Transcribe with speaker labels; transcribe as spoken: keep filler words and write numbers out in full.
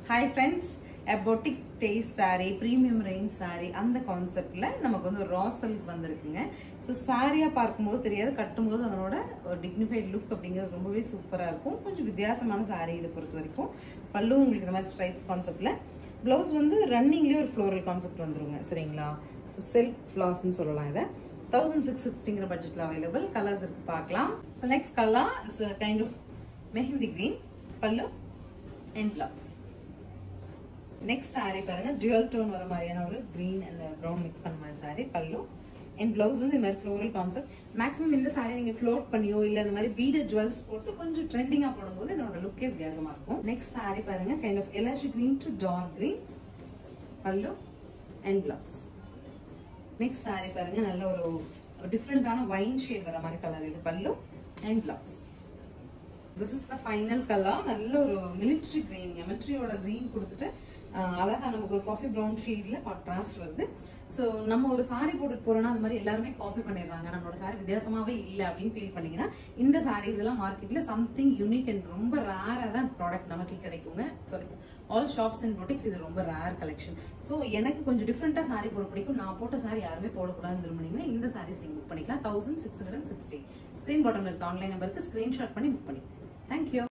Speaker 1: Hi friends, a boutique taste saree, premium range saree அந்த கான்செப்ட்ல நமக்கு வந்து raw silk வந்திருக்குங்க. சோ சாரியா பார்க்கும்போது தெரியாது, கட்டும்போது அதனோட ஒரு dignified look அப்படிங்கிறது ரொம்பவே சூப்பரா இருக்கும். கொஞ்சம் வித்தியாசமான saree இத பொறுத்த வரைக்கும். பல்லு உங்களுக்கு இந்த மாதிரி stripes கான்செப்ட்ல, ப்ளவுஸ் வந்து ரன்னிங்லயே ஒரு floral கான்செப்ட் வந்துருங்க. சரிங்களா? சோ silk floss ன்னு சொல்லலாம் இத. sixteen sixty ங்கற பட்ஜெட்ல அவேலபிள். கலர்ஸ் இருக்கு பார்க்கலாம். So next color is a kind of mehendi green, pallu and blouse. Next saree பாருங்க, dual tone வர மாதிரியான ஒரு green and brown mix பண்ண மாதிரி saree, pallu and blouse வந்து இந்த மாதிரி floral concept. மேக்ஸிமம் இந்த saree நீங்க float பண்ணியோ இல்ல இந்த மாதிரி beaded jewels போட்டு கொஞ்சம் ட்ரெண்டிங்கா போடும்போது இதோட லுக்கே வித்தியாசமா இருக்கும். Next saree பாருங்க, kind of elaiche green to dark green, pallu and blouse. Next saree பாருங்க, நல்ல ஒரு டிஃபரண்டான wine shade வர மாதிரி கலர், இது pallu and blouse. This is the final color. நல்ல ஒரு military green, militaryயோட green கொடுத்துட்டு அழகா நமக்கு ஒரு காஃபி ப்ரௌன் ஷேட்ல கான்ட்ராஸ்ட் வருது. சோ நம்ம ஒரு saree போட்டுட்டு போறோம்னா அந்த மாதிரி எல்லாரும் காப்பி பண்ணிடுறாங்க, நம்மளோட saree வித்தியாசமாவே இல்ல அப்படின்னு ஃபீல் பண்ணீங்கன்னா இந்த sarees எல்லாம் மார்க்கெட்ல சம்திங் யூனிக் அண்ட் ரொம்ப ரேரா தான் ப்ராடக்ட் நமக்கு கிடைக்குங்க. ஆல் ஷாப்ஸ் அண்ட் பொட்டிக்ஸ் இது ரொம்ப ரேர் கலெக்ஷன். சோ எனக்கு கொஞ்சம் டிஃபரெண்டா saree போட பிடிக்கும். நான் போட்ட saree யாருமே போடக்கூடாதுன்னு விரும்புனீங்கன்னா இந்த sarees நீங்க புக் பண்ணிக்கலாம். sixteen sixty. ஸ்கிரீன் பாட்டம்ல இருக்க ஆன்லைன் நம்பருக்கு ஸ்கிரீன்ஷாட் பண்ணி புக் பண்ணிக்கலாம். Thank you.